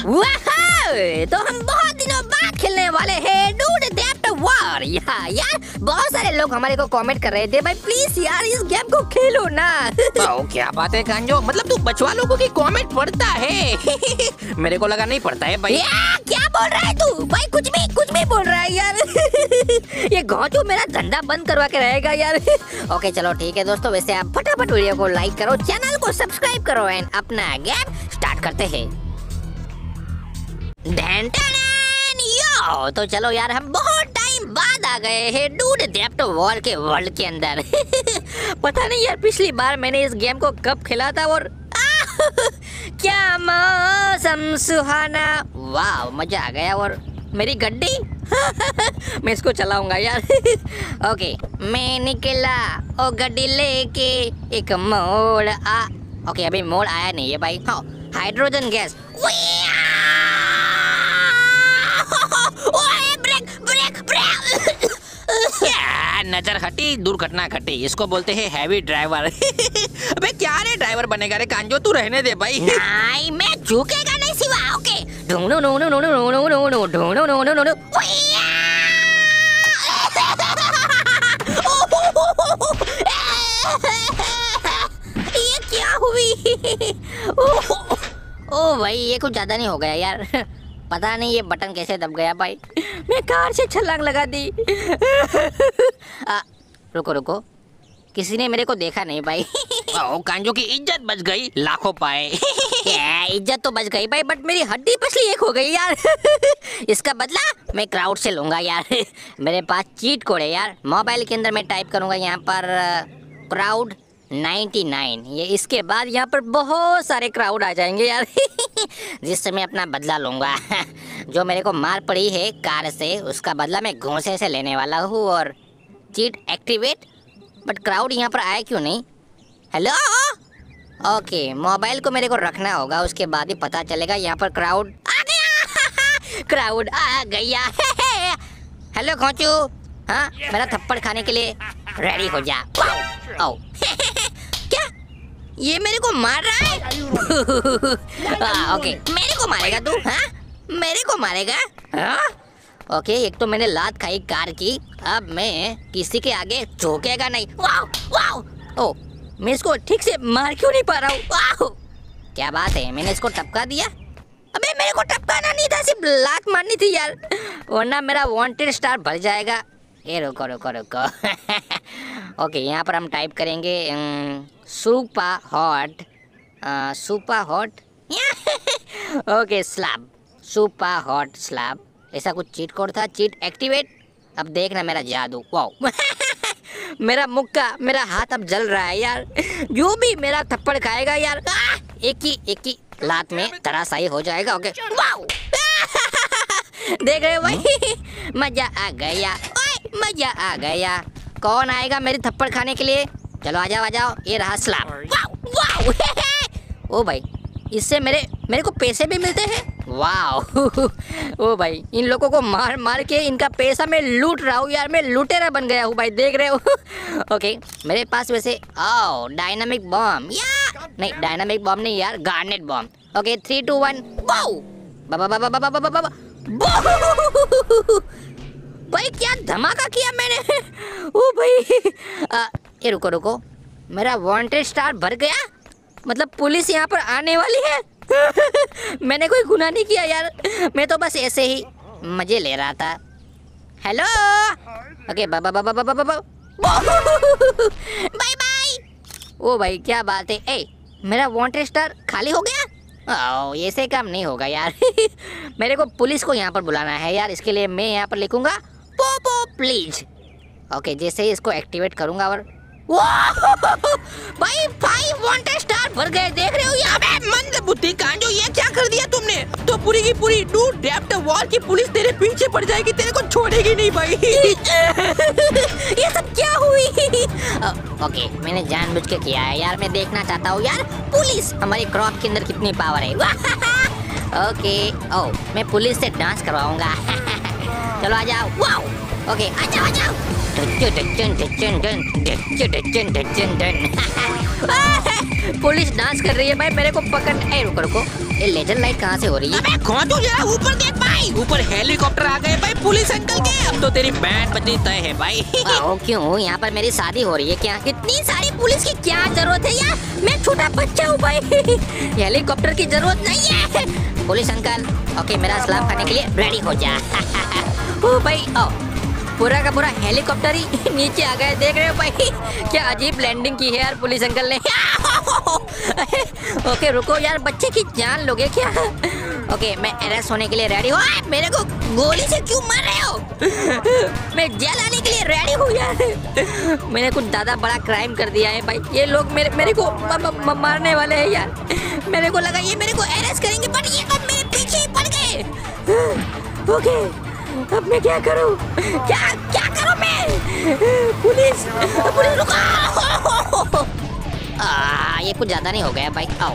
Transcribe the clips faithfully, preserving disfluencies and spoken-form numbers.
वाह, तो हम बहुत दिनों बाद खेलने वाले हैं डूड डेप्ट वॉर। यार यार बहुत सारे लोग हमारे को कमेंट कर रहे थे भाई प्लीज यार इस गेम को खेलो ना। ओ, क्या बात है कांजो, मतलब तू बचवा लोगों की कमेंट पढ़ता है? मेरे को लगा नहीं पढ़ता है भाई। या, क्या बोल रहा है तू भाई? कुछ भी कुछ भी बोल रहा है यार। ये घोंचू मेरा धंधा बंद करवा के रहेगा यार। ओके चलो ठीक है दोस्तों, वैसे आप फटाफट वीडियो को लाइक करो, चैनल को सब्सक्राइब करो एंड अपना गेम स्टार्ट करते हैं। यो, तो चलो यार हम बहुत टाइम बाद आ गए हैं डूड डेप्ट वॉर के वर्ल्ड के अंदर। पता नहीं यार पिछली बार मैंने इस गेम को कब खेला था और क्या मौसम सुहाना, वाह मजा आ गया। और मेरी गड्डी मैं इसको चलाऊंगा यार। ओके मैं निकला ओ गड्डी लेके एक मोड़ आ। ओके अभी मोड़ आया नहीं है भाई। हाँ hydrogen gas. Brake brake brake. नजर हटी दुर्घटना घटी, इसको बोलते हैं हैवी ड्राइवर। अबे क्या रे ड्राइवर बनेगा रे कांजो, तू रहने दे भाई। नहीं मैं झुकेगा नहीं सिवा। ओके ढूंढो ढूंढो ढूंढो ढूंढो ढूंढो ढूंढो ढूंढो ढूंढो। ये क्या हुई? ओ भाई ये कुछ ज्यादा नहीं हो गया यार? पता नहीं ये बटन कैसे दब गया भाई। मैं कार से छलांग लगा दी। आ, रुको रुको, किसी ने मेरे को देखा नहीं भाई। ओ, कांजो की इज्जत बच गई, लाखों पाए। क्या इज्जत तो बच गई भाई, बट मेरी हड्डी पसली एक हो गई यार। इसका बदला मैं क्राउड से लूंगा यार। मेरे पास चीट कोड है यार। मोबाइल के अंदर मैं टाइप करूंगा यहाँ पर क्राउड नाइन्टी नाइन। ये इसके बाद यहाँ पर बहुत सारे क्राउड आ जाएंगे यार। जिससे मैं अपना बदला लूंगा। जो मेरे को मार पड़ी है कार से उसका बदला मैं घोंसे से लेने वाला हूँ। और चीट एक्टिवेट, बट क्राउड यहाँ पर आया क्यों नहीं? हेलो ओके मोबाइल को मेरे को रखना होगा, उसके बाद ही पता चलेगा। यहाँ पर क्राउड आ गया। क्राउड आ गया। हेलो घोंचू, हाँ मेरा थप्पड़ खाने के लिए रेडी हो जा। आओ। क्या ये मेरे को मार रहा है? आ, ओके मेरे को मारेगा तू? हाँ मेरे को मारेगा? हाँ ओके एक तो मैंने लात खाई कार की, अब मैं किसी के आगे झोंकेगा नहीं। Wow wow. ओ मैं इसको ठीक से मार क्यों नहीं पा रहा हूँ? वाओ क्या बात है, मैंने इसको टपका दिया। अबे मेरे को टपकाना नहीं था, सिर्फ लात मारनी थी यार, वरना मेरा वांटेड स्टार भर जाएगा। ये रुको रुको रुको। ओके यहाँ पर हम टाइप करेंगे super hot, super hot. Okay slab, super hot slab, ऐसा कुछ चीट कोड था। चीट एक्टिवेट, अब देखना मेरा जादू। वाओ। मेरा मुक्का, मेरा हाथ अब जल रहा है यार। जो भी मेरा थप्पड़ खाएगा यार, आ, एक ही एक ही लात में तराशाई हो जाएगा। Okay wow. देख रहे हो भाई? मजा आ गया, ओए मजा आ गया। कौन आएगा मेरी थप्पड़ खाने के लिए? चलो आ जाओ आ जाओ, ये रहा स्लैब। Wow wow. ओ भाई इससे मेरे मेरे को पैसे भी मिलते हैं। वाओ। ओ भाई इन लोगों को मार मार के इनका पैसा मैं लूट रहा हूँ यार, मैं लुटेरा बन गया हूँ भाई, देख रहे हो? ओके मेरे पास वैसे ओ डायनामिक बॉम्ब, या नहीं डायनामिक बॉम्ब नहीं यार, grenade bomb. Okay three two one wow. बाबा बाबा बाबा बाबा बाबा। भाई क्या धमाका किया मैंने। ओ भाई आ, ये रुको रुको, मेरा वांटेड स्टार भर गया, मतलब पुलिस यहाँ पर आने वाली है। मैंने कोई गुनाह नहीं किया यार, मैं तो बस ऐसे ही मजे ले रहा था। हेलो ओके बाबा बाबा बाबा बाबा। Bye bye. ओ भाई क्या बात है, ए मेरा वांटेड स्टार खाली हो गया। ओ ऐसे काम नहीं होगा यार। मेरे को पुलिस को यहाँ पर बुलाना है यार, इसके लिए मैं यहाँ पर लिखूंगा पोपो प्लीज। ओके जैसे ही इसको एक्टिवेट करूंगा और भाई फाइव वांटेड स्टार भर गए, देख रहे हो यहाँ पे? मंद बुद्धि कांजो, ये क्या कर दिया तुमने? अब तो पूरी की पूरी डूड डेप्ट वॉर की पुलिस तेरे पीछे पड़ जाएगी, तेरे को छोड़ेगी नहीं भाई। ये सब क्या हुई? ओके मैंने जानबूझ के किया है यार, मैं देखना चाहता हूँ यार पुलिस हमारी क्रॉप के अंदर कितनी पावर है। ओके ओ मैं पुलिस से डांस करवाऊंगा। चलो आ जाओ। वाओ ओके आ जाओ आ जाओ। पुलिस डांस कर रही है भाई, मेरे को पकड़। ए रुको रुको, ये लेजर लाइट कहाँ से हो रही है? अबे खोजू जरा ऊपर देख भाई, ऊपर हेलीकॉप्टर आ गए भाई पुलिस अंकल के। अब तो तेरी बैंड बजनी तय है भाई। ओ, क्यों? यहाँ पर मेरी शादी हो रही है क्या? इतनी सारी पुलिस की क्या जरूरत है यार? मैं छोटा बच्चा हूँ भाई। हेलीकॉप्टर की जरूरत नहीं है। पुलिस अंकल, ओके मेरा सलाम खाने के लिए रेडी हो जा। ओ भाई, ओ पूरा का पूरा हेलीकॉप्टर ही नीचे आ गया, देख रहे हो भाई? क्या अजीब लैंडिंग की है यार पुलिस अंकल ने। ओके रुको यार, बच्चे की जान लोगे क्या? ओके मैं अरेस्ट होने के लिए रेडी हूँ। मेरे को गोली से क्यों मार रहे हो? मैं जेल आने के लिए रेडी हूँ यार। मैंने कुछ ज्यादा बड़ा क्राइम कर दिया है भाई। ये लोग मेरे मेरे को म, म, म, मारने वाले हैं यार। मेरे को लगा ये मेरे को अरेस्ट करेंगे, बट ये अब मेरे पीछे ही पड़ गए। ओके अब मैं क्या करूं? क्या क्या करूं मैं? पुलिस पुलिस रुको। आ, ये कुछ ज्यादा नहीं हो गया भाई? आओ।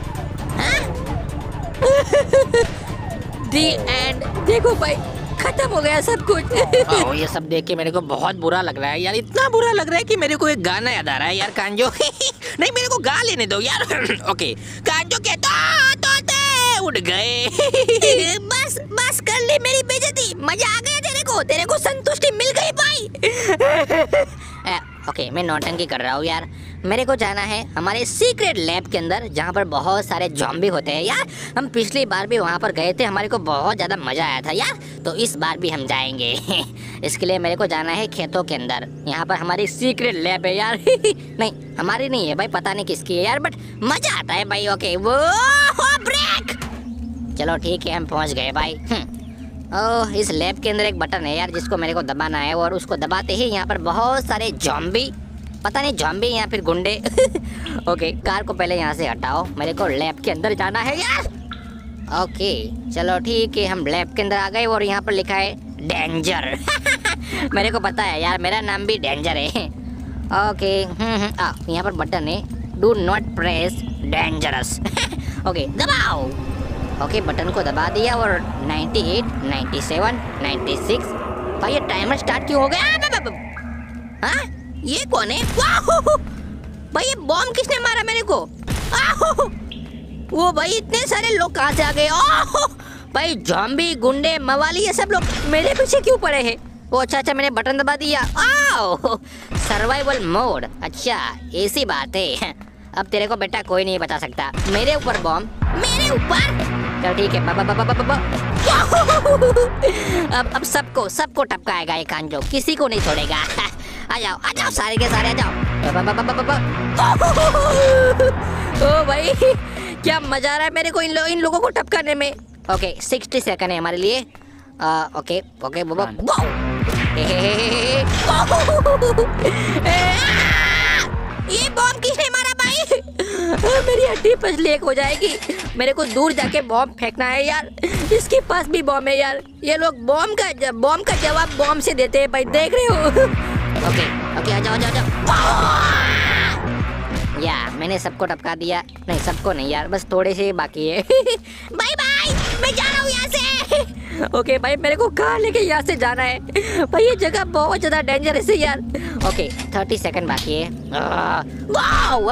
The end. देखो भाई खत्म हो गया सब कुछ। ओ, ये सब देख के मेरे को बहुत बुरा लग रहा है यार। इतना बुरा लग रहा है कि मेरे को एक गाना याद आ रहा है यार, कांजो। नहीं मेरे को गा लेने दो यार। ओके कांजो कहता तोते उड़ गए। बस बस कर ली मेरी बेइज्जती। मजा आ गया तेरे को? तेरे को संतुष्टि मिल गई भाई? ओके मैं नौटंकी कर रहा हूँ यार। मेरे को जाना है हमारे सीक्रेट लैब के अंदर, जहाँ पर बहुत सारे ज़ॉम्बी होते हैं यार। हम पिछली बार भी वहाँ पर गए थे, हमारे को बहुत ज़्यादा मज़ा आया था यार। तो इस बार भी हम जाएंगे। इसके लिए मेरे को जाना है खेतों के अंदर। यहाँ पर हमारी सीक्रेट लैब है यार। नहीं हमारी नहीं है भाई, पता नहीं किसकी है यार, बट मज़ा आता है भाई। ओके वो ब्रेक। चलो ठीक है हम पहुँच गए भाई। ओह इस लैब के अंदर एक बटन है यार, जिसको मेरे को दबाना है, और उसको दबाते ही यहाँ पर बहुत सारे ज़ॉम्बी, पता नहीं ज़ॉम्बी या फिर गुंडे। ओके कार को पहले यहाँ से हटाओ, मेरे को लैब के अंदर जाना है यार। ओके चलो ठीक है, हम लैब के अंदर आ गए और यहाँ पर लिखा है डेंजर। मेरे को पता है यार, मेरा नाम भी डेंजर है। ओके हम्म आ यहाँ पर बटन है, do not press dangerous. Okay दबाओ। ओके बटन को दबा दिया और अट्ठानवे, सत्तानवे, छियानवे। भाई ये टाइमर स्टार्ट क्यों हो गया? हाँ ये कौन है? भाई ये बॉम्ब किसने मारा मेरे को? वो भाई इतने सारे लोग कहाँ से आ गए? भाई ज़ॉम्बी गुंडे मवाली ये सब लोग मेरे पीछे क्यों पड़े हैं? ओ अच्छा अच्छा मैंने बटन दबा दिया। आओ सर्वाइवल मोड। अच्छा ऐसी बात है। अब तेरे को बेटा कोई नहीं बचा सकता। मेरे ऊपर बॉम्ब, मेरे ऊपर। चल ठीक है बाबा बाबा बाबा। अब अब सबको सबको टपकाएगा ये कांजो, किसी को नहीं छोड़ेगा। आ जाओ आ जाओ सारे के सारे आ जाओ। बाबा बाबा बाबा। ओ भाई क्या मजा आ रहा है मेरे को इन लोग इन लोगों को टपकाने में। ओके सिक्सटी सेकंड है हमारे लिए। आ, ओके ओके बाबा। ये बॉम्ब किसने मारा भाई? मेरी हड्डी पसली एक हो जाएगी। मेरे को दूर जाके बॉम्ब फेंकना है यार। इसके पास भी बॉम्ब है यार। ये लोग बॉम्ब का बॉम्ब का जवाब बॉम्ब से देते हैं भाई, देख रहे हो? ओके ओके आ जाओ आ जाओ आ जाओ। या मैंने सबको टपका दिया। नहीं सबको नहीं यार, बस थोड़े से बाकी है। बाय बाय मैं जा रहा हूँ यहाँ से। ओके भाई मेरे को कहाँ लेके यहाँ से जाना है भाई? ये जगह बहुत ज्यादा डेंजरस है यार। ओके थर्टी सेकंड बाकी है। वाओ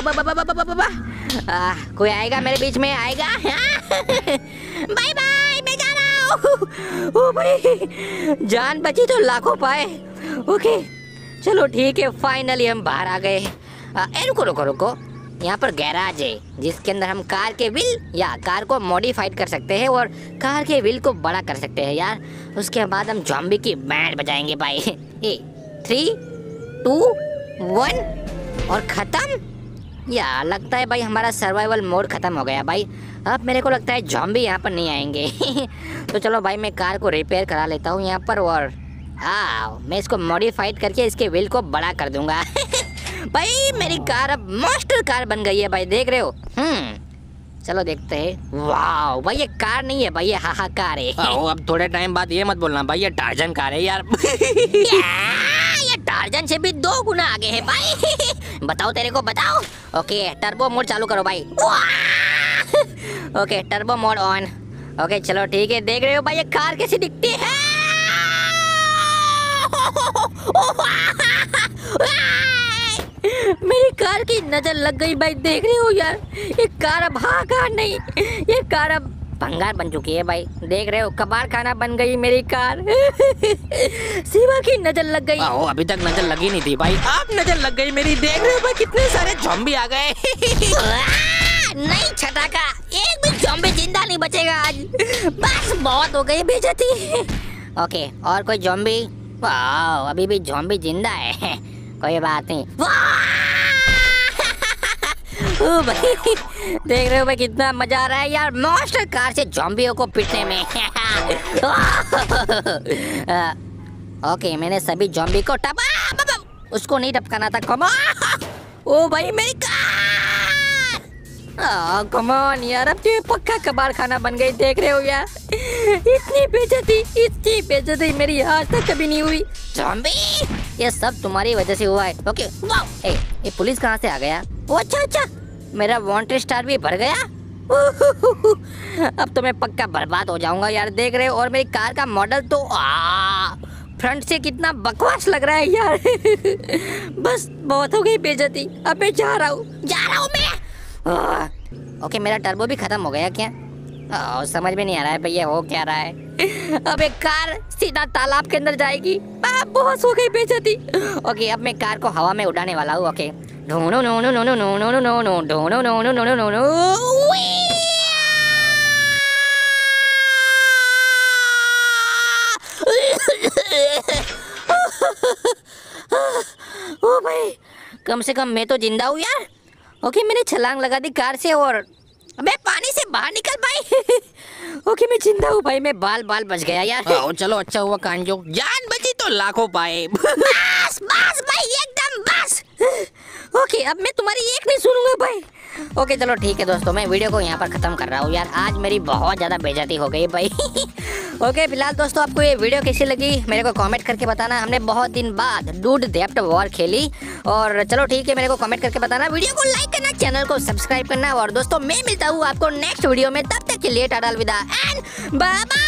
कोई आएगा मेरे बीच में? आएगा? बाय बाय मैं जा रहा हूँ। ओ भाई जान बची तो लाखों पाए। ओके चलो ठीक है, फाइनली हम बाहर आ गए। ए रुको रुको रुको, यहाँ पर गैराज है जिसके अंदर हम कार के व्हील या कार को मॉडिफाइड कर सकते हैं और कार के व्हील को बड़ा कर सकते हैं यार। उसके बाद हम ज़ॉम्बी की बैंड बजाएंगे भाई। ए थ्री टू वन और ख़त्म। या लगता है भाई हमारा सर्वाइवल मोड ख़त्म हो गया भाई। अब मेरे को लगता है ज़ॉम्बी यहाँ पर नहीं आएंगे। तो चलो भाई मैं कार को रिपेयर करा लेता हूँ यहाँ पर, और हाँ मैं इसको मॉडिफाइड करके इसके व्हील को बड़ा कर दूंगा। भाई मेरी कार अब मास्टर कार बन गई है भाई, देख रहे हो? हम्म चलो देखते हैं। वाह भाई ये कार नहीं है भाई, ये हाहाकार है। ओ, अब थोड़े टाइम बाद ये मत बोलना भाई ये टार्जन कार है यार। ये टार्जन से भी दो गुना आगे है भाई। बताओ तेरे को बताओ। ओके टर्बो मोड चालू करो भाई। Okay turbo mode on. Okay चलो ठीक है, देख रहे हो भाई ये कार कैसी दिखती है? मेरी कार की नजर लग गई भाई, देख रही हो यार? ये कार अब हाँ कार नहीं, ये कार अब भंगार बन चुकी है भाई। देख रहे हो कबाड़ खाना बन गई मेरी कार। शिवा की नजर लग गई। आओ, अभी तक नजर लगी नहीं थी भाई, अब नजर लग गई मेरी। देख रहे हो भाई कितने सारे ज़ॉम्बी आ गए। नहीं छटाका, एक भी ज़ॉम्बी जिंदा नहीं बचेगा आज। बस बहुत हो गई बेइज्जती। ओके, और कोई ज़ॉम्बी? वाह, अभी भी ज़ॉम्बी जिंदा है। कोई बात नहीं। ओ भाई, देख रहे हो भाई कितना मजा आ रहा है यार मॉन्स्टर कार से ज़ॉम्बियों को पीटने में। ओके, मैंने सभी ज़ॉम्बी को टपा, उसको नहीं टपकाना था। Come on. ओ भाई मेरी कार। कम ऑन यार, अब तो ये पक्का कबाड़ खाना बन गई। देख रहे हो यार, इतनी बेइज्जती, इतनी बेइज्जती मेरी आज तक कभी नहीं हुई। ज़ॉम्बी, ये सब तुम्हारी वजह से हुआ है। ओके, वाओ, ए, ये पुलिस कहाँ से आ गया? ओ अच्छा अच्छा, मेरा वांटेड स्टार भी भर गया। अब तो मैं पक्का बर्बाद हो जाऊंगा यार। देख रहे हो, और मेरी कार का मॉडल तो आ फ्रंट से कितना बकवास लग रहा है यार। बस बहुत हो गई बेइज्जती, अब मैं जा रहा हूँ, जा रहा हूँ मैं। आ, ओके, मेरा टर्बो भी खत्म हो गया क्या? आ, समझ में नहीं आ रहा है भैया हो क्या रहा है। अब एक कार सीधा तालाब के अंदर जाएगी। आ, बहुत हो गई बेइज्जती। ओके, अब मैं कार को हवा में उड़ाने वाला हूँ। ओके, ढूंढो no no no no no no no no no ढूंढो no no no no no no. ओ भाई, कम से कम मैं तो जिंदा हूँ यार। ओके, मैंने छलांग लगा दी कार से और मैं पानी से बाहर निकल पाई। ओके, मैं जिंदा हूँ भाई, मैं बाल बाल बच गया यार। आओ, चलो अच्छा हुआ कांजो, जान बची तो लाखों पाए। बस बस भाई, एकदम बस। ओके, अब मैं तुम्हारी एक नहीं सुनूंगा भाई। ओके चलो ठीक है दोस्तों, मैं वीडियो को यहाँ पर खत्म कर रहा हूँ यार। आज मेरी बहुत ज्यादा बेइज्जती हो गई भाई। ओके, फिलहाल दोस्तों आपको ये वीडियो कैसी लगी मेरे को कमेंट करके बताना। हमने बहुत दिन बाद डूड डेप्ट वॉर खेली, और चलो ठीक है, मेरे को कमेंट करके बताना। वीडियो को लाइक करना, चैनल को सब्सक्राइब करना, और दोस्तों मैं मिलता हूँ आपको नेक्स्ट वीडियो में। तब तक के लिए टाटा अलविदा एंड बाय बाय।